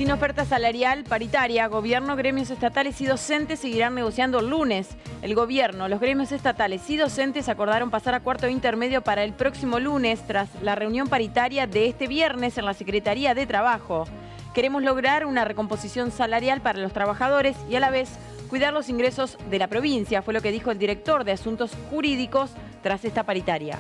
Sin oferta salarial paritaria, gobierno, gremios estatales y docentes seguirán negociando el lunes. El gobierno, los gremios estatales y docentes acordaron pasar a cuarto intermedio para el próximo lunes tras la reunión paritaria de este viernes en la Secretaría de Trabajo. Queremos lograr una recomposición salarial para los trabajadores y a la vez cuidar los ingresos de la provincia, fue lo que dijo el director de Asuntos Jurídicos tras esta paritaria.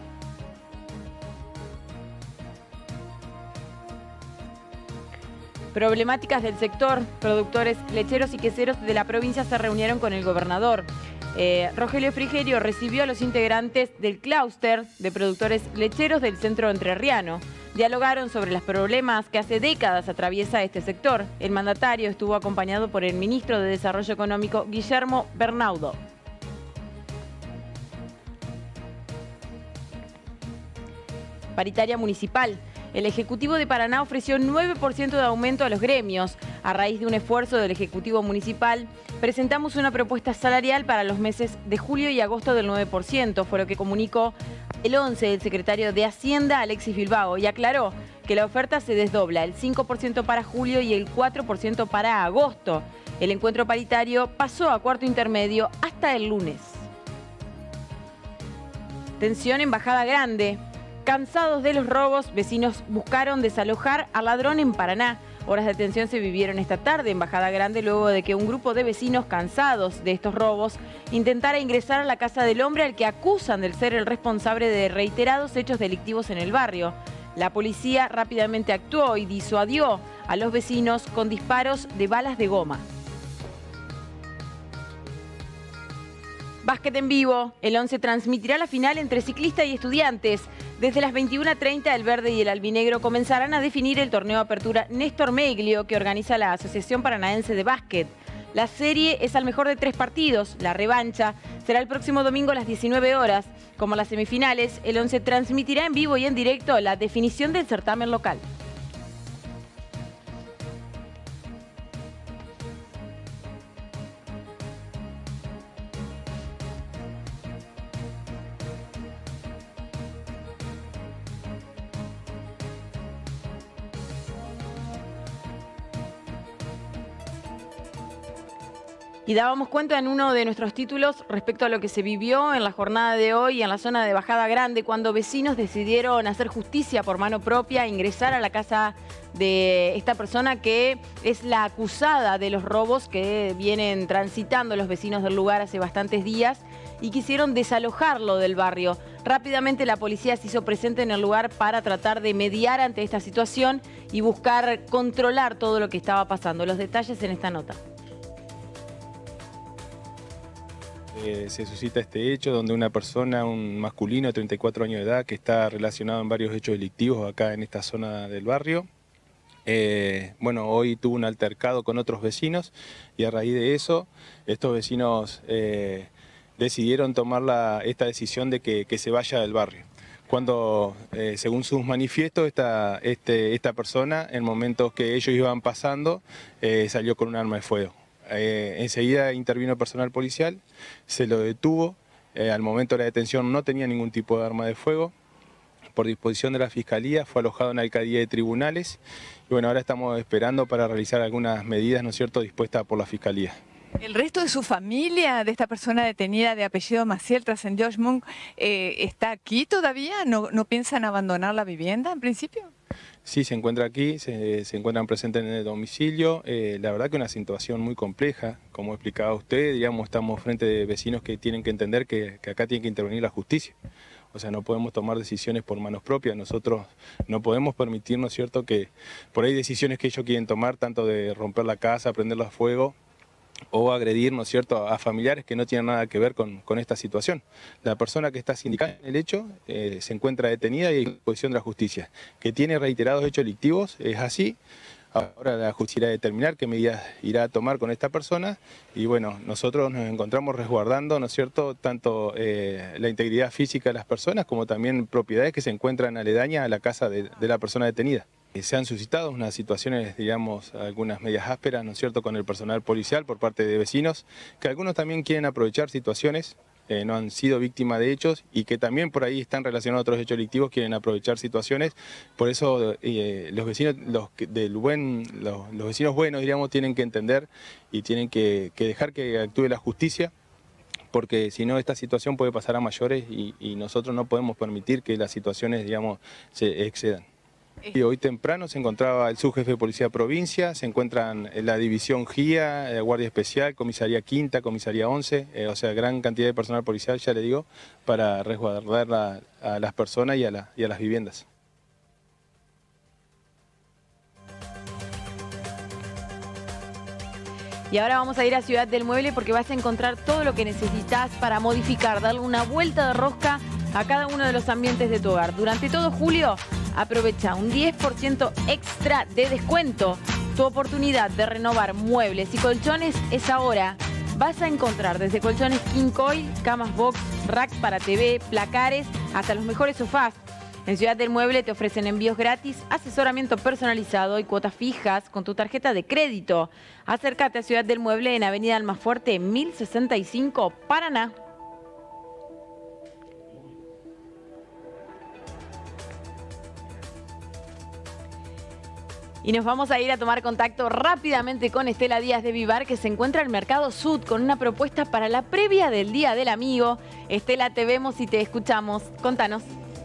Problemáticas del sector. Productores lecheros y queseros de la provincia se reunieron con el gobernador. Rogelio Frigerio recibió a los integrantes del clúster de productores lecheros del centro entrerriano. Dialogaron sobre los problemas que hace décadas atraviesa este sector. El mandatario estuvo acompañado por el ministro de Desarrollo Económico, Guillermo Bernaudo. Paritaria municipal. El Ejecutivo de Paraná ofreció 9% de aumento a los gremios. A raíz de un esfuerzo del Ejecutivo Municipal, presentamos una propuesta salarial para los meses de julio y agosto del 9%, fue lo que comunicó el 11 el secretario de Hacienda, Alexis Bilbao, y aclaró que la oferta se desdobla, el 5% para julio y el 4% para agosto. El encuentro paritario pasó a cuarto intermedio hasta el lunes. Tensión en Bajada Grande. Cansados de los robos, vecinos buscaron desalojar al ladrón en Paraná. Horas de tensión se vivieron esta tarde en Bajada Grande luego de que un grupo de vecinos cansados de estos robos intentara ingresar a la casa del hombre al que acusan de ser el responsable de reiterados hechos delictivos en el barrio. La policía rápidamente actuó y disuadió a los vecinos con disparos de balas de goma. Básquet en vivo. El 11 transmitirá la final entre Ciclista y Estudiantes. Desde las 21:30 el verde y el albinegro comenzarán a definir el torneo Apertura Néstor Meglio que organiza la Asociación Paranaense de Básquet. La serie es al mejor de 3 partidos. La revancha será el próximo domingo a las 19 horas. Como las semifinales, el 11 transmitirá en vivo y en directo la definición del certamen local. Y dábamos cuenta en uno de nuestros títulos respecto a lo que se vivió en la jornada de hoy en la zona de Bajada Grande, cuando vecinos decidieron hacer justicia por mano propia, ingresar a la casa de esta persona que es la acusada de los robos que vienen transitando los vecinos del lugar hace bastantes días y quisieron desalojarlo del barrio. Rápidamente la policía se hizo presente en el lugar para tratar de mediar ante esta situación y buscar controlar todo lo que estaba pasando. Los detalles en esta nota. Se suscita este hecho donde una persona, un masculino de 34 años de edad que está relacionado en varios hechos delictivos acá en esta zona del barrio. Bueno, hoy tuvo un altercado con otros vecinos y a raíz de eso estos vecinos decidieron tomar esta decisión de que se vaya del barrio. Cuando, según sus manifiestos, esta persona, en momentos que ellos iban pasando, salió con un arma de fuego. Enseguida intervino personal policial, se lo detuvo, al momento de la detención no tenía ningún tipo de arma de fuego. Por disposición de la Fiscalía fue alojado en la alcaldía de tribunales y bueno, ahora estamos esperando para realizar algunas medidas, ¿no es cierto?, dispuestas por la Fiscalía. ¿El resto de su familia, de esta persona detenida de apellido Maciel, trascendió Schmunk, está aquí todavía? ¿No piensan abandonar la vivienda en principio? Sí, se encuentra aquí, se encuentran presentes en el domicilio. La verdad que una situación muy compleja, como explicaba usted, digamos, estamos frente de vecinos que tienen que entender que acá tiene que intervenir la justicia. O sea, no podemos tomar decisiones por manos propias, nosotros no podemos permitirnos, ¿cierto?, que por ahí decisiones que ellos quieren tomar, tanto de romper la casa, prenderla a fuego, o agredir, ¿no es cierto?, a familiares que no tienen nada que ver con esta situación. La persona que está sindicada en el hecho se encuentra detenida y en disposición de la justicia. Que tiene reiterados hechos delictivos, es así. Ahora la justicia irá a determinar qué medidas irá a tomar con esta persona y bueno, nosotros nos encontramos resguardando, ¿no es cierto?, tanto la integridad física de las personas como también propiedades que se encuentran aledañas a la casa de la persona detenida. Se han suscitado unas situaciones, digamos, algunas medias ásperas, ¿no es cierto?, con el personal policial por parte de vecinos, que algunos también quieren aprovechar situaciones no han sido víctimas de hechos y que también por ahí están relacionados a otros hechos delictivos, quieren aprovechar situaciones. Por eso los vecinos, los vecinos buenos, diríamos, tienen que entender y tienen que dejar que actúe la justicia, porque si no esta situación puede pasar a mayores y nosotros no podemos permitir que las situaciones, digamos, se excedan. Y hoy temprano se encontraba el subjefe de Policía Provincia, se encuentran la División GIA, Guardia Especial, Comisaría Quinta, Comisaría 11, o sea, gran cantidad de personal policial, ya le digo, para resguardar a las personas y a las viviendas. Y ahora vamos a ir a Ciudad del Mueble porque vas a encontrar todo lo que necesitas para modificar, darle una vuelta de rosca a cada uno de los ambientes de tu hogar. Durante todo julio, aprovecha un 10% extra de descuento. Tu oportunidad de renovar muebles y colchones es ahora. Vas a encontrar desde colchones king coil, camas box, racks para TV, placares, hasta los mejores sofás. En Ciudad del Mueble te ofrecen envíos gratis, asesoramiento personalizado y cuotas fijas con tu tarjeta de crédito. Acércate a Ciudad del Mueble en Avenida Almafuerte 1065, Paraná. Y nos vamos a ir a tomar contacto rápidamente con Estela Díaz de Vivar, que se encuentra en Mercado Sud con una propuesta para la previa del Día del Amigo. Estela, te vemos y te escuchamos. Contanos.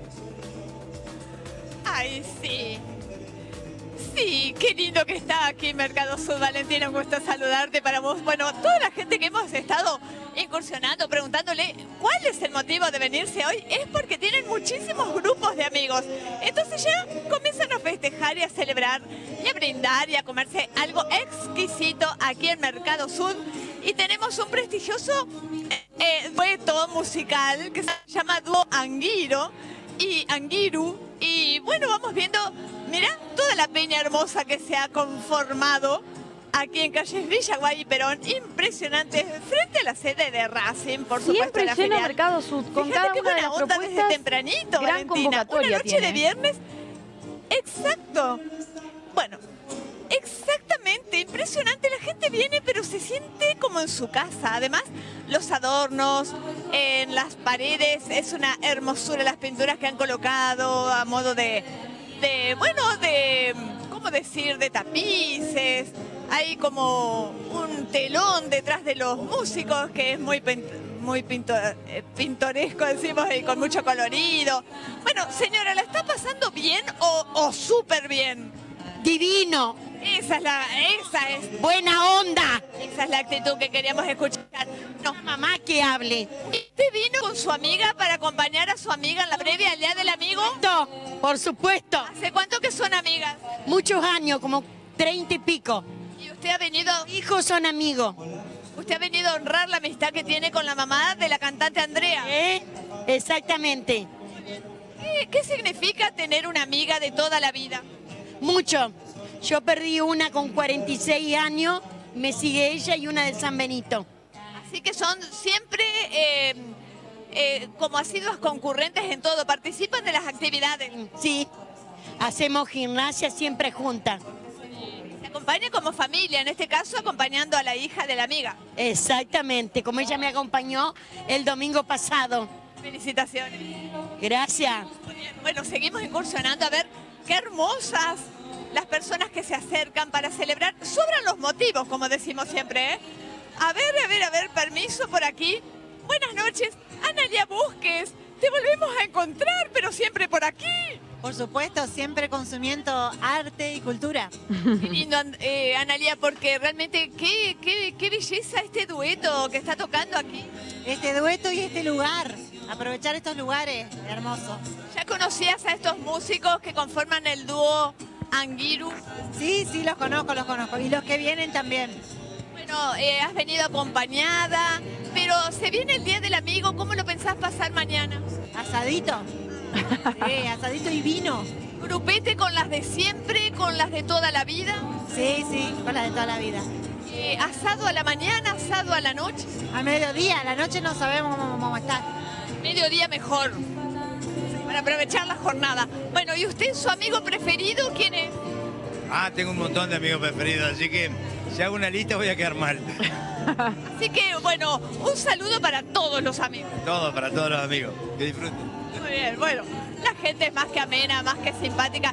Ay, sí. Sí, qué lindo que está aquí Mercado Sud, Valentina, un gusto saludarte para vos. Bueno, toda la gente que hemos estado incursionando, preguntándole cuál es el motivo de venirse hoy, es porque tienen muchísimos grupos de amigos. Entonces ya comienzan a festejar y a celebrar y a brindar y a comerse algo exquisito aquí en Mercado Sud. Y tenemos un prestigioso dueto musical que se llama Dúo Anguiro y Anguiru. Y bueno, vamos viendo, mira, toda la peña hermosa que se ha conformado aquí en calles Villaguay y Perón. Impresionante, frente a la sede de Racing, por supuesto. Siempre lleno Mercado Sud, con Fíjate cada qué una de buena las onda propuestas. desde tempranito, Gran Valentina. convocatoria Una noche tiene. de viernes. Exacto. Bueno, exactamente, impresionante. La gente viene, pero se siente como en su casa. Además, los adornos en las paredes, es una hermosura las pinturas que han colocado a modo ¿cómo decir? De tapices. Hay como un telón detrás de los músicos que es muy pintoresco, decimos, y con mucho colorido. Bueno, señora, ¿la está pasando bien o súper bien? Divino. Esa es Buena onda. Esa es la actitud que queríamos escuchar. No. Una mamá que hable. ¿Usted vino con su amiga para acompañar a su amiga en la previa al Día del Amigo? Por supuesto. ¿Hace cuánto que son amigas? Muchos años, como 30 y pico. ¿Y usted ha venido? Hijos son amigos. ¿Usted ha venido a honrar la amistad que tiene con la mamá de la cantante Andrea? Exactamente. ¿Qué significa tener una amiga de toda la vida? Mucho. Yo perdí una con 46 años, me sigue ella y una de San Benito. Así que son siempre como asiduas concurrentes en todo, participan de las actividades. Sí, hacemos gimnasia siempre juntas. Se acompaña como familia, en este caso acompañando a la hija de la amiga. Exactamente, como ella me acompañó el domingo pasado. Felicitaciones. Gracias. Muy bien. Bueno, seguimos incursionando a ver qué hermosas las personas que se acercan para celebrar. Sobran los motivos, como decimos siempre, ¿eh? A ver, permiso por aquí. Buenas noches, Analia Busques. Te volvemos a encontrar, pero siempre por aquí. Por supuesto, siempre consumiendo arte y cultura. Qué lindo, Analia, porque realmente qué belleza este dueto que está tocando aquí. Este dueto y este lugar, aprovechar estos lugares, hermoso. ¿Ya conocías a estos músicos que conforman el dúo Anguiru? Sí, los conozco. Y los que vienen también. Bueno, has venido acompañada, pero se viene el Día del Amigo. ¿Cómo lo pensás pasar mañana? Asadito. Sí, asadito y vino. ¿Grupete con las de siempre, con las de toda la vida? Sí, con las de toda la vida. ¿Asado a la mañana, asado a la noche? A mediodía, a la noche no sabemos cómo estar. Mediodía mejor, para aprovechar la jornada. Bueno, ¿y usted, su amigo preferido, quién es? Tengo un montón de amigos preferidos, así que Si hago una lista voy a quedar mal. Así que, bueno, un saludo para todos los amigos. Todo, para todos los amigos. Que disfruten. Muy bien, bueno, la gente es más que amena, más que simpática.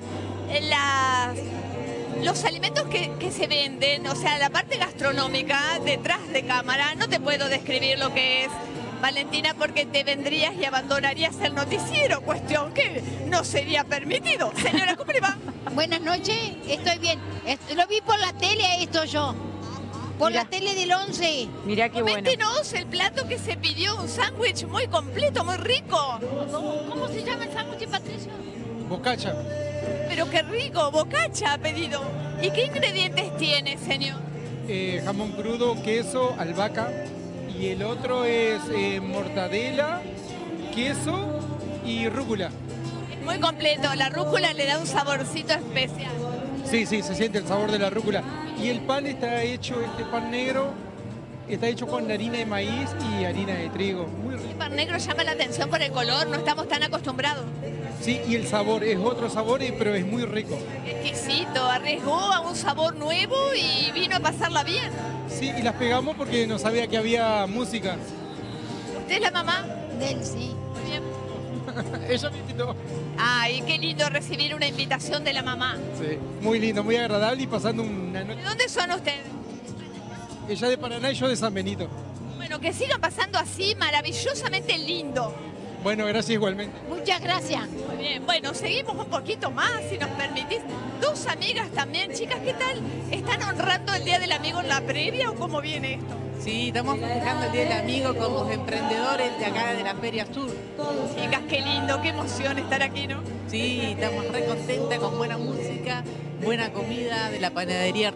Los alimentos que se venden, o sea, la parte gastronómica detrás de cámara, no te puedo describir lo que es, Valentina, porque te vendrías y abandonarías el noticiero, cuestión que no sería permitido. Señora, ¿cómo le va? Buenas noches, estoy bien. Lo vi por la tele esto yo. Por Mirá. la tele del 11. Mirá qué bueno. Coméntenos el plato que se pidió, un sándwich muy completo, muy rico. ¿Cómo se llama el sándwich, Patricio? Bocacha. Pero qué rico, bocacha ha pedido. ¿Y qué ingredientes tiene, señor? Jamón crudo, queso, albahaca. Y el otro es mortadela, queso y rúcula. Es muy completo, la rúcula le da un saborcito especial. Sí, sí, se siente el sabor de la rúcula. Y el pan está hecho, este pan negro, está hecho con harina de maíz y harina de trigo. Muy rico. El pan negro llama la atención por el color, no estamos tan acostumbrados. Sí, y el sabor es otro sabor, pero es muy rico. Exquisito, arriesgó a un sabor nuevo y vino a pasarla bien. Sí, y las pegamos porque no sabía que había música. ¿Usted es la mamá? Del sí. Muy bien. Ella me invitó. Ay, qué lindo recibir una invitación de la mamá. Sí, muy lindo, muy agradable y pasando una ¿De noche. dónde son ustedes? Ella de Paraná y yo de San Benito. Bueno, que sigan pasando así, maravillosamente lindo. Bueno, gracias igualmente. Muchas gracias. Muy bien, bueno, seguimos un poquito más, si nos permitís. Dos amigas también, chicas, ¿qué tal? ¿Están honrando el Día del Amigo en la previa o cómo viene esto? Sí, estamos festejando el Día del Amigo con los emprendedores de acá de la Feria Sur. Chicas, qué lindo, qué emoción estar aquí, ¿no? Sí, estamos re contentas con buena música, buena comida de la panadería.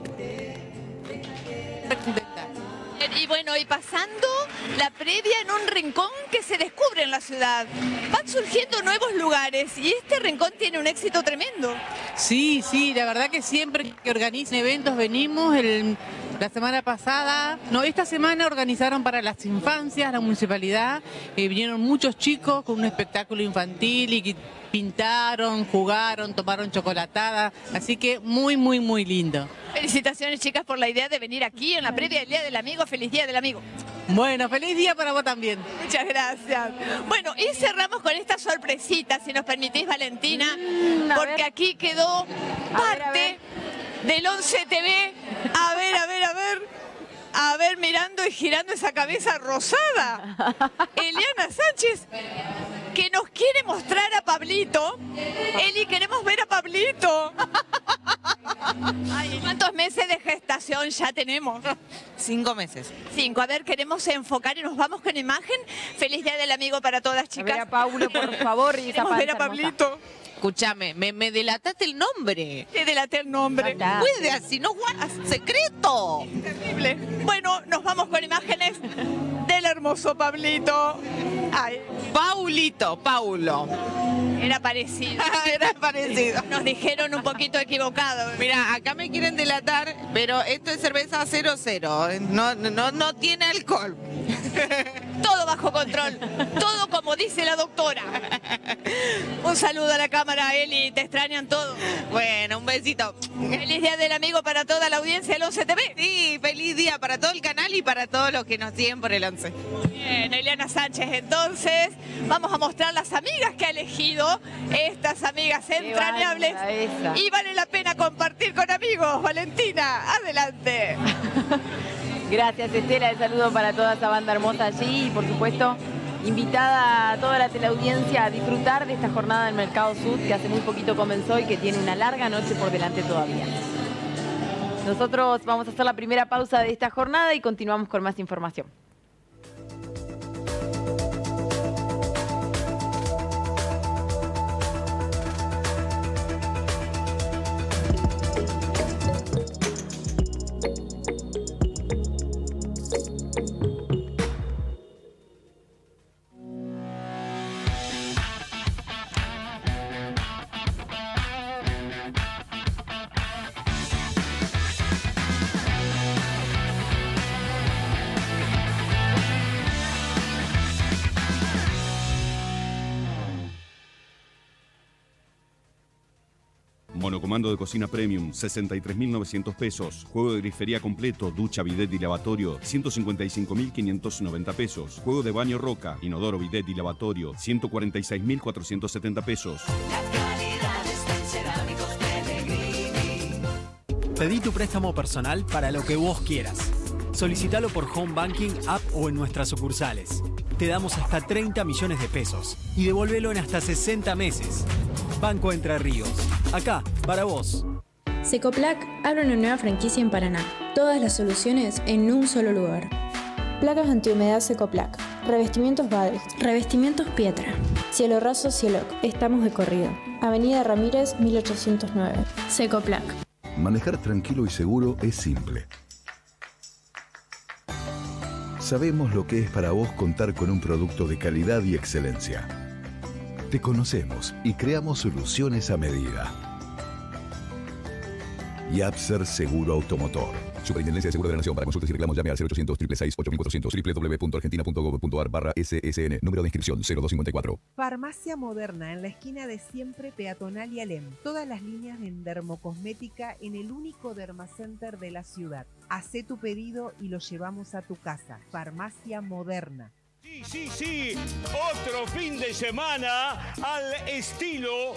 Re contenta. Y bueno, y pasando la previa en un rincón que se descubre en la ciudad. Van surgiendo nuevos lugares y este rincón tiene un éxito tremendo. Sí, sí, la verdad que siempre que organizan eventos venimos. La semana pasada, no, esta semana organizaron para las infancias, la municipalidad, vinieron muchos chicos con un espectáculo infantil y pintaron, jugaron, tomaron chocolatada, así que muy, muy, muy lindo. Felicitaciones, chicas, por la idea de venir aquí en la previa del Día del Amigo. Feliz Día del Amigo. Bueno, feliz día para vos también. Muchas gracias. Bueno, y cerramos con esta sorpresita, si nos permitís, Valentina, porque aquí quedó parte del 11 TV. A ver, mirando y girando esa cabeza rosada. Eliana Sánchez, que nos quiere mostrar a Pablito. Eli, queremos ver a Pablito. Ay, ¿cuántos meses de gestación ya tenemos? 5 meses. 5. A ver, queremos enfocar y nos vamos con imagen. Feliz Día del Amigo para todas, chicas. A ver a Paulo, por favor, y esa Queremos ver a panza hermosa. Pablito. Escúchame, me delataste el nombre. Te delaté el nombre. Puede así, no guardas secreto. Terrible. Bueno, nos vamos con imágenes del hermoso Pablito. Ay, Paulo. era parecido. Era parecido. Nos dijeron un poquito equivocado. Mira, acá me quieren delatar, pero esto es cerveza 00. No tiene alcohol. Todo bajo control. Todo como dice la doctora. Un saludo a la cámara, Eli. Te extrañan todos. Bueno, un besito. Feliz Día del Amigo para toda la audiencia del 11 TV. Sí, feliz día para todo el canal y para todos los que nos siguen por el 11. Bien, Eliana Sánchez, entonces vamos a mostrar las amigas que ha elegido, estas amigas entrañables, esa. y vale la pena compartir con amigos. Valentina, adelante. Gracias, Estela. El saludo para toda esa banda hermosa allí y, por supuesto, invitada a toda la teleaudiencia a disfrutar de esta jornada del Mercado Sud que hace muy poquito comenzó y que tiene una larga noche por delante todavía. Nosotros vamos a hacer la primera pausa de esta jornada y continuamos con más información. Comando de cocina premium, 63.900 pesos. Juego de grifería completo, ducha, bidet y lavatorio, 155.590 pesos. Juego de baño Roca, inodoro, bidet y lavatorio, 146.470 pesos. Pedí tu préstamo personal para lo que vos quieras. Solicítalo por Home Banking, app o en nuestras sucursales. Te damos hasta 30 millones de pesos y devolvelo en hasta 60 meses. Banco Entre Ríos. Acá, para vos. Secoplac abre una nueva franquicia en Paraná. Todas las soluciones en un solo lugar. Placas antihumedad Secoplac. Revestimientos Badex. Revestimientos Pietra. Cielo raso Cieloc. Estamos de corrido. Avenida Ramírez 1809. Secoplac. Manejar tranquilo y seguro es simple. Sabemos lo que es para vos contar con un producto de calidad y excelencia. Te conocemos y creamos soluciones a medida. Yapser Seguro Automotor. Superintendencia de Seguro de la Nación. Para consultas y reclamos llame al 0800 666 8400 www.argentina.gov.ar/SSN. Número de inscripción 0254. Farmacia Moderna en la esquina de Siempre Peatonal y Alem. Todas las líneas en dermocosmética en el único dermacenter de la ciudad. Hacé tu pedido y lo llevamos a tu casa. Farmacia Moderna. Sí, otro fin de semana al estilo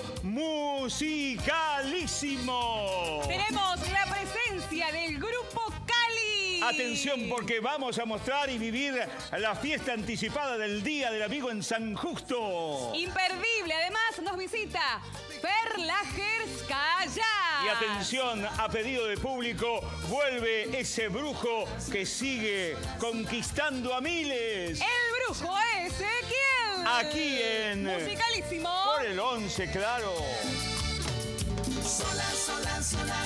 musicalísimo. Tenemos la presencia del grupo Cali. Atención, porque vamos a mostrar y vivir la fiesta anticipada del Día del Amigo en San Justo. Imperdible, además nos visita Perlagers Calla. Y atención, a pedido de público, vuelve ese brujo que sigue conquistando a miles. El brujo Ezequiel. Aquí en Musicalísimo. Por el 11, claro. Sola, sola, sola.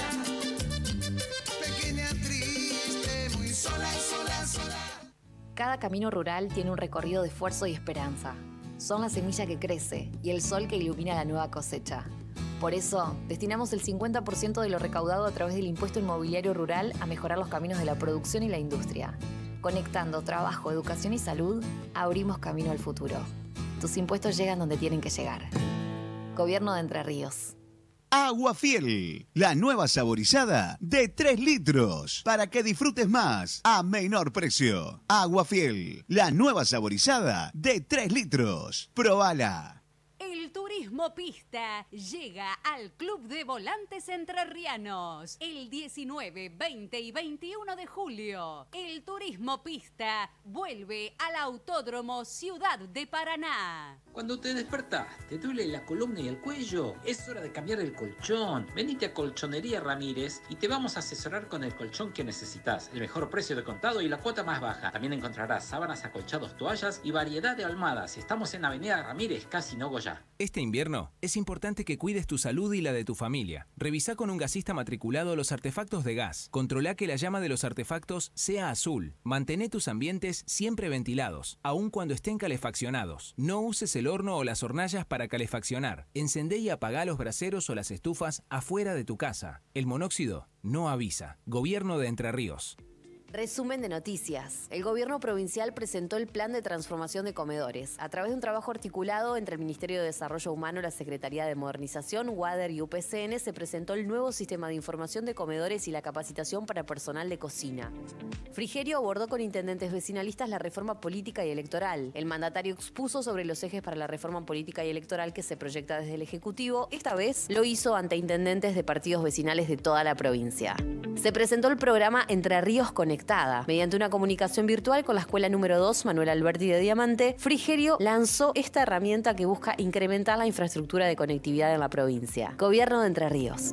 Pequeña, triste, muy sola, sola, sola. Cada camino rural tiene un recorrido de esfuerzo y esperanza. Son la semilla que crece y el sol que ilumina la nueva cosecha. Por eso, destinamos el 50% de lo recaudado a través del impuesto inmobiliario rural a mejorar los caminos de la producción y la industria. Conectando trabajo, educación y salud, abrimos camino al futuro. Tus impuestos llegan donde tienen que llegar. Gobierno de Entre Ríos. Agua Fiel, la nueva saborizada de 3 litros, para que disfrutes más a menor precio. Agua Fiel, la nueva saborizada de 3 litros. Probala. El turismo pista llega al Club de Volantes Entrerrianos el 19, 20 y 21 de julio. El turismo pista vuelve al Autódromo Ciudad de Paraná. Cuando te despertás, te duele la columna y el cuello, es hora de cambiar el colchón. Venite a Colchonería Ramírez y te vamos a asesorar con el colchón que necesitas, el mejor precio de contado y la cuota más baja. También encontrarás sábanas, acolchados, toallas y variedad de almohadas. Estamos en Avenida Ramírez, casi Nogoyá. Este invierno es importante que cuides tu salud y la de tu familia. Revisá con un gasista matriculado los artefactos de gas. Controlá que la llama de los artefactos sea azul. Mantené tus ambientes siempre ventilados, aun cuando estén calefaccionados. No uses el horno o las hornallas para calefaccionar. Encendé y apagá los braseros o las estufas afuera de tu casa. El monóxido no avisa. Gobierno de Entre Ríos. Resumen de noticias. El gobierno provincial presentó el plan de transformación de comedores. A través de un trabajo articulado entre el Ministerio de Desarrollo Humano, la Secretaría de Modernización, WADER y UPCN, se presentó el nuevo sistema de información de comedores y la capacitación para personal de cocina. Frigerio abordó con intendentes vecinalistas la reforma política y electoral. El mandatario expuso sobre los ejes para la reforma política y electoral que se proyecta desde el Ejecutivo. Esta vez lo hizo ante intendentes de partidos vecinales de toda la provincia. Se presentó el programa Entre Ríos Conectada. Mediante una comunicación virtual con la escuela número 2 Manuel Alberti de Diamante, Frigerio lanzó esta herramienta que busca incrementar la infraestructura de conectividad en la provincia. Gobierno de Entre Ríos.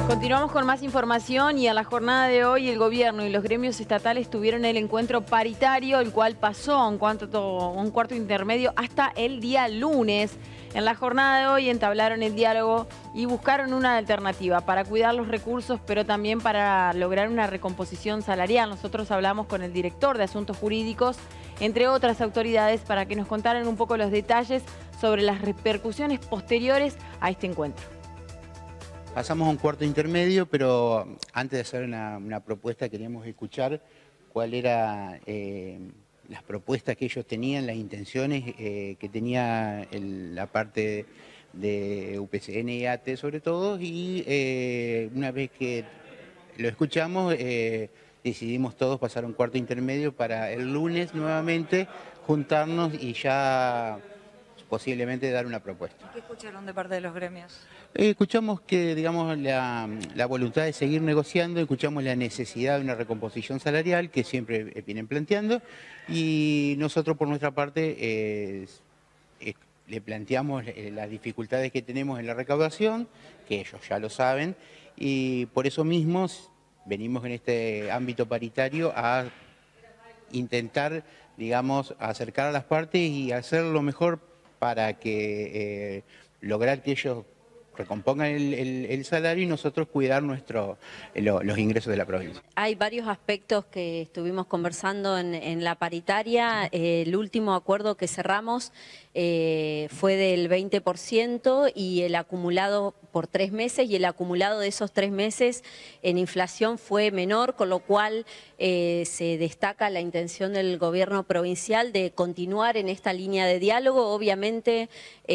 Continuamos con más información y a la jornada de hoy el gobierno y los gremios estatales tuvieron el encuentro paritario, el cual pasó a un cuarto intermedio hasta el día lunes. En la jornada de hoy entablaron el diálogo y buscaron una alternativa para cuidar los recursos, pero también para lograr una recomposición salarial. Nosotros hablamos con el director de Asuntos Jurídicos, entre otras autoridades, para que nos contaran un poco los detalles sobre las repercusiones posteriores a este encuentro. Pasamos a un cuarto intermedio, pero antes de hacer una propuesta queríamos escuchar cuál era las propuestas que ellos tenían, las intenciones que tenía la parte de UPCN y ATE sobre todo, y una vez que lo escuchamos decidimos todos pasar a un cuarto intermedio para el lunes nuevamente juntarnos y ya posiblemente dar una propuesta. ¿Qué escucharon de parte de los gremios? Escuchamos que, digamos, la voluntad de seguir negociando, escuchamos la necesidad de una recomposición salarial que siempre vienen planteando, y nosotros por nuestra parte le planteamos las dificultades que tenemos en la recaudación, que ellos ya lo saben, y por eso mismo venimos en este ámbito paritario a intentar, digamos, acercar a las partes y hacer lo mejor para que lograr que ellos recompongan el salario y nosotros cuidar los ingresos de la provincia. Hay varios aspectos que estuvimos conversando en la paritaria. El último acuerdo que cerramos fue del 20% y el acumulado por 3 meses, y el acumulado de esos 3 meses en inflación fue menor, con lo cual se destaca la intención del gobierno provincial de continuar en esta línea de diálogo, obviamente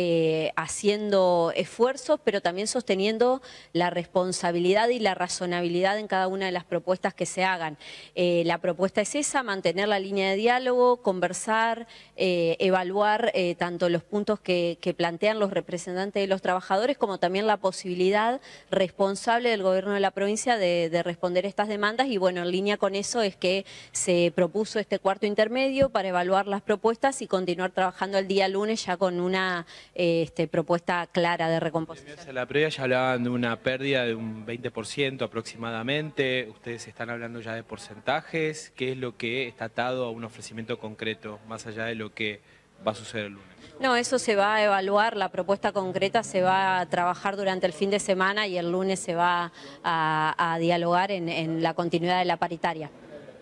haciendo esfuerzos, pero también sosteniendo la responsabilidad y la razonabilidad en cada una de las propuestas que se hagan. La propuesta es esa, mantener la línea de diálogo, conversar, evaluar tanto los puntos que plantean los representantes de los trabajadores, como también la posibilidad responsable del gobierno de la provincia de responder estas demandas. Y bueno, en línea con eso es que se propuso este cuarto intermedio para evaluar las propuestas y continuar trabajando el día lunes ya con una propuesta clara de recomposición. En la previa ya hablaban de una pérdida de un 20% aproximadamente. Ustedes están hablando ya de porcentajes. ¿Qué es lo que está atado a un ofrecimiento concreto, más allá de lo que va a suceder el lunes? No, eso se va a evaluar, la propuesta concreta se va a trabajar durante el fin de semana y el lunes se va a dialogar en la continuidad de la paritaria.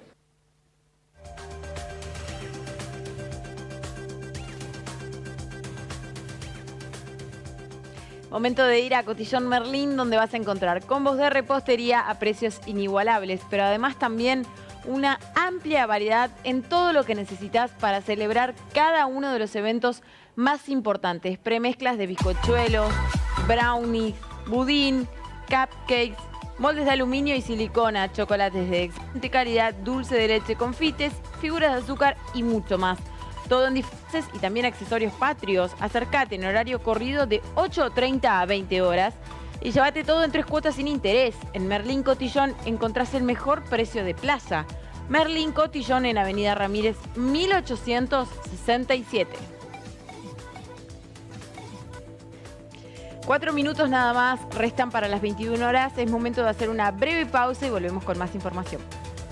Momento de ir a Cotillón Merlín, donde vas a encontrar combos de repostería a precios inigualables, pero además también una amplia variedad en todo lo que necesitas para celebrar cada uno de los eventos más importantes. Premezclas de bizcochuelos, brownies, budín, cupcakes, moldes de aluminio y silicona, chocolates de excelente calidad, dulce de leche, confites, figuras de azúcar y mucho más. Todo en disfraces y también accesorios patrios. Acércate en horario corrido de 8:30 a 20 horas y llévate todo en 3 cuotas sin interés. En Merlín Cotillón encontrás el mejor precio de plaza. Merlín Cotillón en Avenida Ramírez 1867. 4 minutos nada más restan para las 21 horas. Es momento de hacer una breve pausa y volvemos con más información.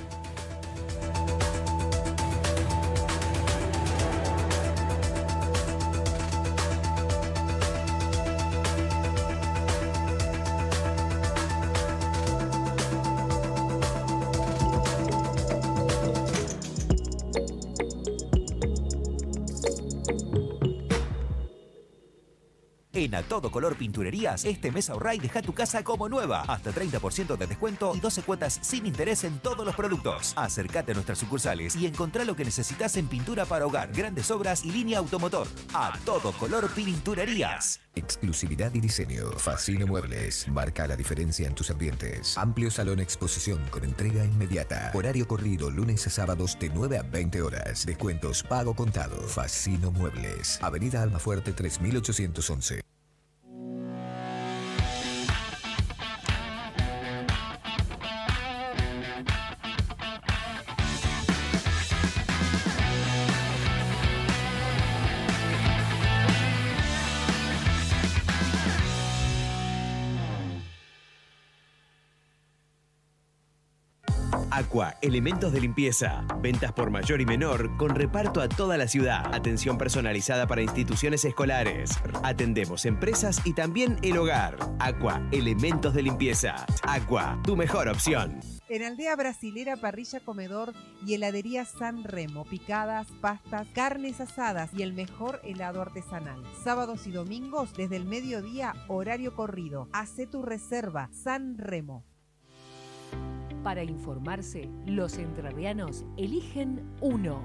En A Todo Color Pinturerías, este mes ahorrá y deja tu casa como nueva. Hasta 30% de descuento y 12 cuotas sin interés en todos los productos. Acércate a nuestras sucursales y encontrá lo que necesitas en pintura para hogar, grandes obras y línea automotor. A Todo Color Pinturerías. Exclusividad y diseño. Fascino Muebles. Marca la diferencia en tus ambientes. Amplio salón exposición con entrega inmediata. Horario corrido lunes a sábados de 9 a 20 horas. Descuentos pago contado. Fascino Muebles. Avenida Almafuerte 3811. Aqua, elementos de limpieza. Ventas por mayor y menor con reparto a toda la ciudad. Atención personalizada para instituciones escolares. Atendemos empresas y también el hogar. Aqua, elementos de limpieza. Aqua, tu mejor opción. En Aldea Brasilera, parrilla, comedor y heladería San Remo. Picadas, pastas, carnes asadas y el mejor helado artesanal. Sábados y domingos desde el mediodía, horario corrido. Hacé tu reserva. San Remo. Para informarse, los entrerrianos eligen uno.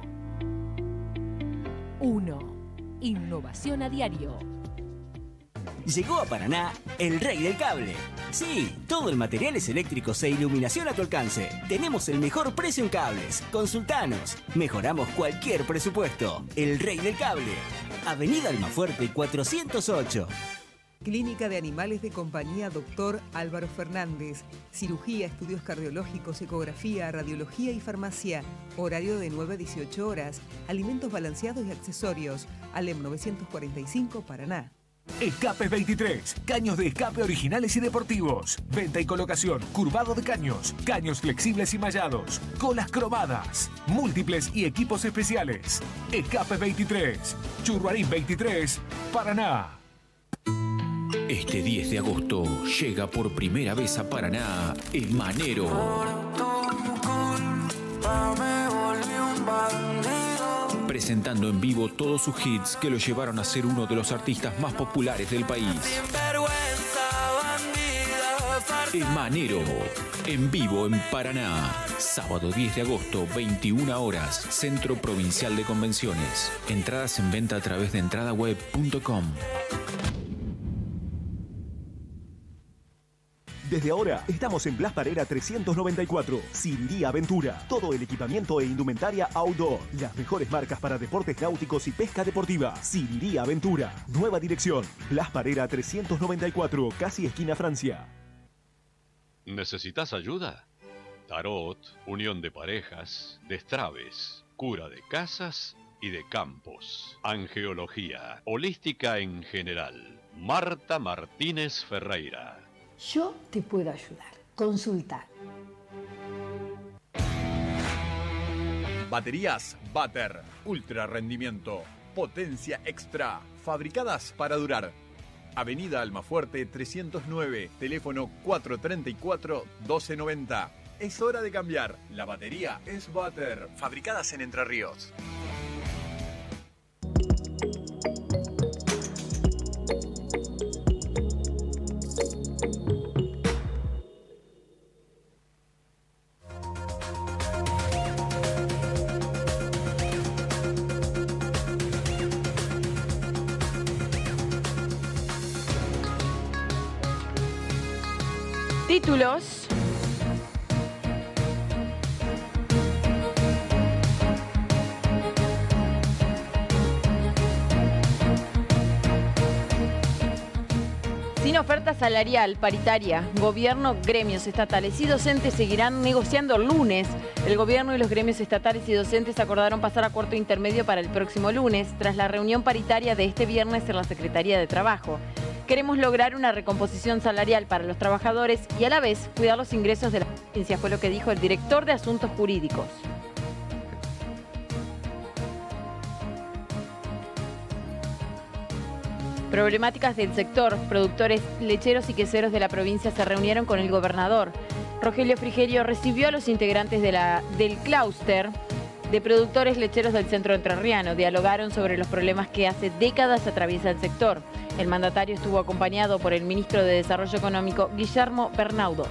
Innovación a diario. Llegó a Paraná el rey del cable. Sí, todo el materiales eléctricos e iluminación a tu alcance. Tenemos el mejor precio en cables. Consultanos. Mejoramos cualquier presupuesto. El rey del cable. Avenida Almafuerte 408. Clínica de Animales de Compañía Dr. Álvaro Fernández. Cirugía, estudios cardiológicos, ecografía, radiología y farmacia. Horario de 9 a 18 horas. Alimentos balanceados y accesorios. Alem 945, Paraná. Escape 23. Caños de escape originales y deportivos. Venta y colocación. Curvado de caños. Caños flexibles y mallados. Colas cromadas. Múltiples y equipos especiales. Escape 23. Churruarín 23. Paraná. Este 10 de agosto llega por primera vez a Paraná Emanero. Presentando en vivo todos sus hits que lo llevaron a ser uno de los artistas más populares del país. Emanero, en vivo en Paraná. Sábado 10 de agosto, 21 horas, Centro Provincial de Convenciones. Entradas en venta a través de entradaweb.com. Desde ahora estamos en Blas Parera 394, Sirirí Aventura. Todo el equipamiento e indumentaria outdoor. Las mejores marcas para deportes náuticos y pesca deportiva. Sirirí Aventura. Nueva dirección. Blas Parera 394, casi esquina Francia. ¿Necesitas ayuda? Tarot, unión de parejas, destraves, cura de casas y de campos. Angeología, holística en general. Marta Martínez Ferreira. Yo te puedo ayudar. Consulta. Baterías Bater. Ultra rendimiento. Potencia extra. Fabricadas para durar. Avenida Almafuerte 309. Teléfono 434-1290. Es hora de cambiar. La batería es Bater. Fabricadas en Entre Ríos. Títulos. Sin oferta salarial paritaria, gobierno, gremios estatales y docentes seguirán negociando el lunes. El gobierno y los gremios estatales y docentes acordaron pasar a acuerdo intermedio para el próximo lunes, tras la reunión paritaria de este viernes en la Secretaría de Trabajo. Queremos lograr una recomposición salarial para los trabajadores y a la vez cuidar los ingresos de la provincia, fue lo que dijo el director de Asuntos Jurídicos. Problemáticas del sector. Productores lecheros y queseros de la provincia se reunieron con el gobernador. Rogelio Frigerio recibió a los integrantes del clúster de productores lecheros del centro entrerriano. Dialogaron sobre los problemas que hace décadas atraviesa el sector. El mandatario estuvo acompañado por el ministro de Desarrollo Económico, Guillermo Bernaudo.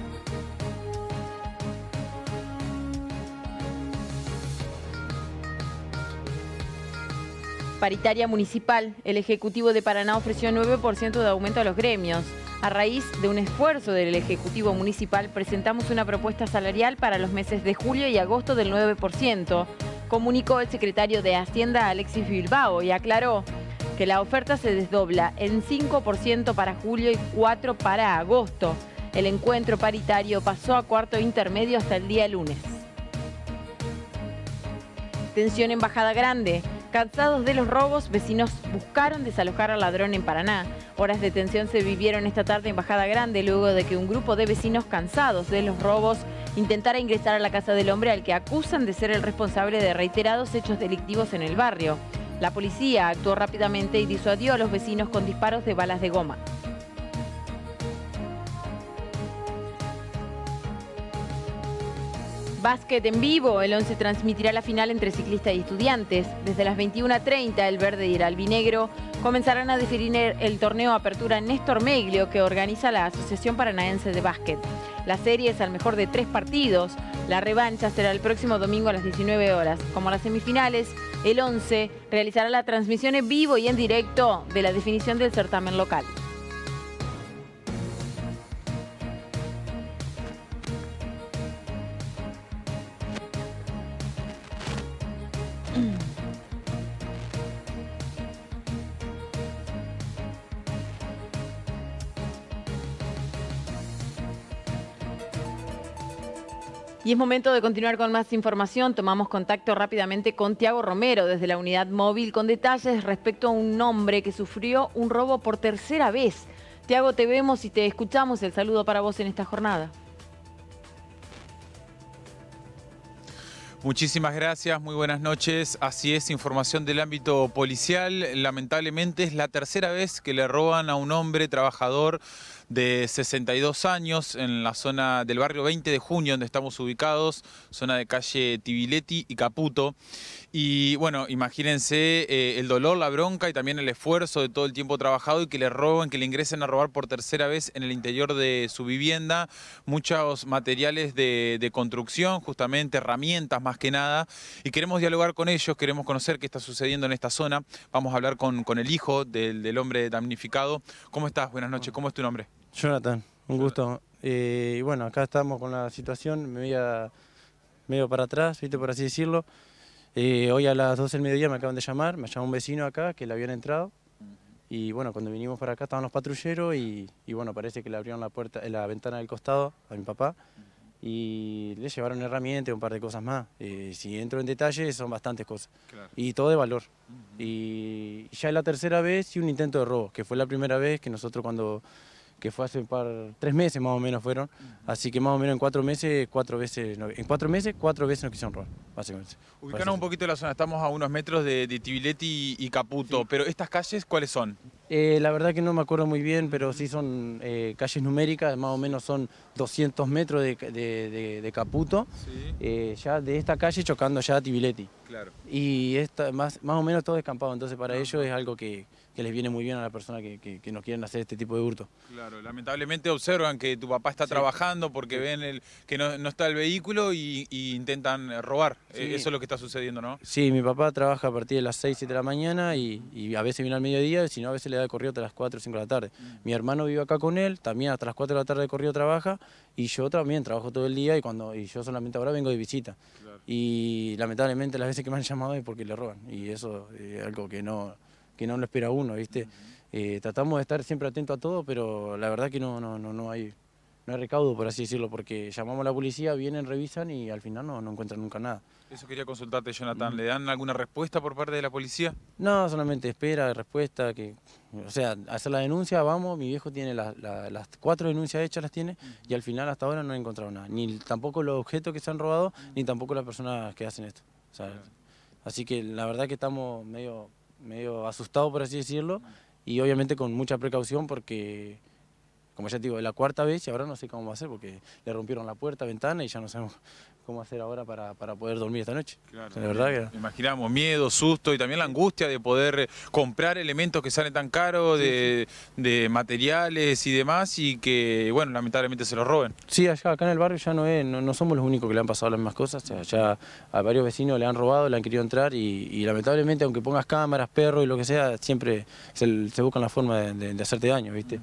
Paritaria municipal. El Ejecutivo de Paraná ofreció 9% de aumento a los gremios. A raíz de un esfuerzo del Ejecutivo Municipal, presentamos una propuesta salarial para los meses de julio y agosto del 9%, comunicó el secretario de Hacienda, Alexis Bilbao, y aclaró que la oferta se desdobla en 5% para julio y 4% para agosto. El encuentro paritario pasó a cuarto intermedio hasta el día lunes. Tensión en Bajada Grande. Cansados de los robos, vecinos buscaron desalojar al ladrón en Paraná. Horas de tensión se vivieron esta tarde en Bajada Grande luego de que un grupo de vecinos cansados de los robos intentara ingresar a la casa del hombre al que acusan de ser el responsable de reiterados hechos delictivos en el barrio. La policía actuó rápidamente y disuadió a los vecinos con disparos de balas de goma. Básquet en vivo, el 11 transmitirá la final entre Ciclista y Estudiantes. Desde las 21:30 el verde y el albinegro comenzarán a definir el torneo Apertura Néstor Meglio que organiza la Asociación Paranaense de Básquet. La serie es al mejor de 3 partidos. La revancha será el próximo domingo a las 19 horas. Como las semifinales, el 11 realizará la transmisión en vivo y en directo de la definición del certamen local. Y es momento de continuar con más información. Tomamos contacto rápidamente con Tiago Romero desde la unidad móvil con detalles respecto a un hombre que sufrió un robo por tercera vez. Tiago, te vemos y te escuchamos. El saludo para vos en esta jornada. Muchísimas gracias, muy buenas noches. Así es, información del ámbito policial. Lamentablemente es la tercera vez que le roban a un hombre trabajador de 62 años en la zona del barrio 20 de Junio, donde estamos ubicados, zona de calle Tibiletti y Caputo. Y bueno, imagínense el dolor, la bronca y también el esfuerzo de todo el tiempo trabajado y que le roben, que le ingresen a robar por tercera vez en el interior de su vivienda. Muchos materiales de construcción, justamente herramientas más que nada. Y queremos dialogar con ellos, queremos conocer qué está sucediendo en esta zona. Vamos a hablar con el hijo del hombre damnificado. ¿Cómo estás? Buenas noches, ¿cómo es tu nombre? Jonathan, un gusto. Y bueno, acá estamos con la situación, me veía medio para atrás, ¿viste? Por así decirlo. Hoy a las 12 del mediodía me acaban de llamar, me llamó un vecino acá que le habían entrado. Y bueno, cuando vinimos para acá estaban los patrulleros y bueno, parece que le abrieron la puerta, la ventana del costado a mi papá y le llevaron herramientas y un par de cosas más. Si entro en detalle son bastantes cosas. Claro. Y todo de valor. Y ya es la tercera vez y un intento de robo, que fue la primera vez que nosotros que fue hace 3 meses más o menos fueron, así que más o menos en 4 meses, 4 veces nos quisieron robar, básicamente. Ubicanos un poquito la zona, estamos a unos metros de Tibiletti y Caputo, sí. Pero ¿estas calles cuáles son? La verdad que no me acuerdo muy bien, pero sí son calles numéricas, más o menos son 200 metros de Caputo, sí. Ya de esta calle chocando ya a Tibiletti. Claro. Y más o menos todo descampado, entonces para ellos es algo que les viene muy bien a la persona que nos quieren hacer este tipo de hurto. Claro, lamentablemente observan que tu papá está trabajando porque ven que no está el vehículo y intentan robar. Sí. Eso es lo que está sucediendo, ¿no? Sí, mi papá trabaja a partir de las 6, 7 de la mañana y a veces viene al mediodía, si no a veces le da de corrido hasta las 4 o 5 de la tarde. Mi hermano vive acá con él, también hasta las 4 de la tarde de corrido trabaja y yo también trabajo todo el día y yo solamente ahora vengo de visita. Claro. Y lamentablemente las veces que me han llamado es porque le roban y eso es algo que no lo espera uno, ¿viste? Tratamos de estar siempre atentos a todo, pero la verdad que no hay recaudo, por así decirlo, porque llamamos a la policía, vienen, revisan y al final no encuentran nunca nada. Eso quería consultarte, Jonathan. ¿Le dan alguna respuesta por parte de la policía? No, solamente espera, respuesta, o sea, hacer la denuncia, vamos, mi viejo tiene las 4 denuncias hechas, las tiene, y al final hasta ahora no he encontrado nada. Ni tampoco los objetos que se han robado, ni tampoco las personas que hacen esto. O sea, así que la verdad que estamos medio asustado, por así decirlo, y obviamente con mucha precaución porque, como ya te digo, es la 4ª vez y ahora no sé cómo va a ser porque le rompieron la puerta, ventana y ya no sabemos cómo hacer ahora para poder dormir esta noche. Claro, la verdad que... Imaginamos miedo, susto y también la angustia de poder comprar elementos que salen tan caros, de materiales y demás y que, bueno, lamentablemente se los roben. Sí, acá en el barrio ya no somos los únicos que le han pasado las mismas cosas, o sea, ya a varios vecinos le han robado, le han querido entrar y lamentablemente aunque pongas cámaras, perros y lo que sea, siempre se buscan la forma de hacerte daño, ¿viste?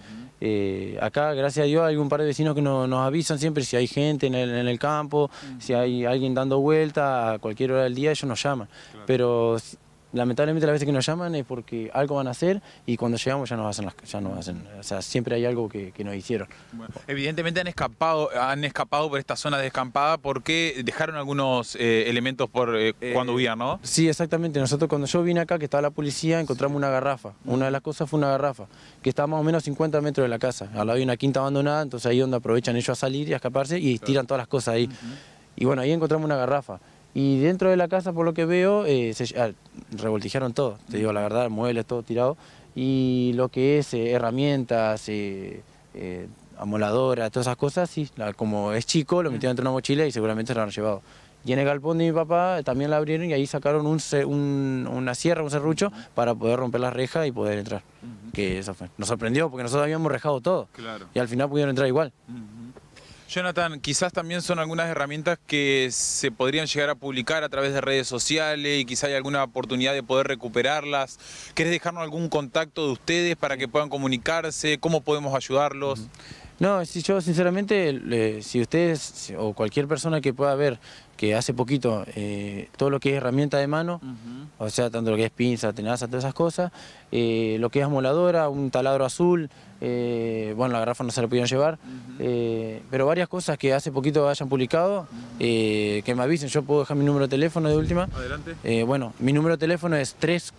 Acá, gracias a Dios, hay un par de vecinos que nos avisan siempre si hay gente en el campo, si hay alguien dando vuelta a cualquier hora del día, ellos nos llaman. Claro. Pero lamentablemente las veces que nos llaman es porque algo van a hacer y cuando llegamos ya nos hacen, o sea, siempre hay algo que nos hicieron. Bueno, evidentemente han escapado por esta zona descampada porque dejaron algunos elementos por cuando huían, ¿no? Sí, exactamente. Nosotros cuando yo vine acá, que estaba la policía, encontramos una garrafa. Una de las cosas fue una garrafa, que estaba más o menos 50 metros de la casa. Al lado hay una quinta abandonada, entonces ahí es donde aprovechan ellos a salir y a escaparse y tiran todas las cosas ahí. Y bueno, ahí encontramos una garrafa. Y dentro de la casa, por lo que veo, revoltijaron todo, te digo la verdad, muebles, todo tirado. Y lo que es herramientas, amoladoras, todas esas cosas, sí, como es chico, lo metieron dentro de una mochila y seguramente se lo han llevado. Y en el galpón de mi papá también la abrieron y ahí sacaron una sierra, un serrucho, para poder romper la reja y poder entrar. Que eso fue. Nos sorprendió porque nosotros habíamos rejado todo. Claro. Y al final pudieron entrar igual. Jonathan, quizás también son algunas herramientas que se podrían llegar a publicar a través de redes sociales y quizás hay alguna oportunidad de poder recuperarlas. ¿Querés dejarnos algún contacto de ustedes para que puedan comunicarse? ¿Cómo podemos ayudarlos? No, si yo sinceramente, si ustedes o cualquier persona que pueda ver que hace poquito todo lo que es herramienta de mano, o sea, tanto lo que es pinza, tenaza, todas esas cosas, lo que es amoladora, un taladro azul, bueno, la garrafa no se la pudieron llevar, pero varias cosas que hace poquito hayan publicado, que me avisen. Yo puedo dejar mi número de teléfono de última. Adelante. Bueno, mi número de teléfono es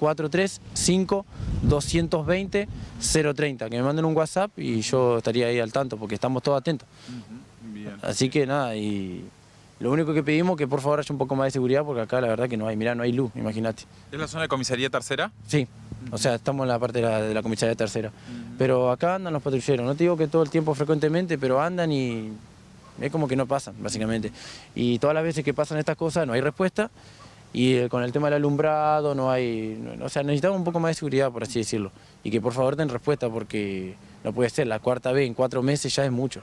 343-5-220-030, que me manden un WhatsApp y yo estaría ahí al tanto, porque estamos todos atentos. Bien. Así que nada, y lo único que pedimos es que por favor haya un poco más de seguridad, porque acá la verdad que no hay, mirá, no hay luz, imagínate. ¿Es la zona de comisaría tercera? Sí, o sea, estamos en la parte de la comisaría tercera. Pero acá andan los patrulleros, no te digo que todo el tiempo frecuentemente, pero andan y es como que no pasan, básicamente. Y todas las veces que pasan estas cosas no hay respuesta, y con el tema del alumbrado no hay, o sea, necesitamos un poco más de seguridad, por así decirlo. Y que por favor den respuesta, porque no puede ser, la cuarta vez en 4 meses ya es mucho.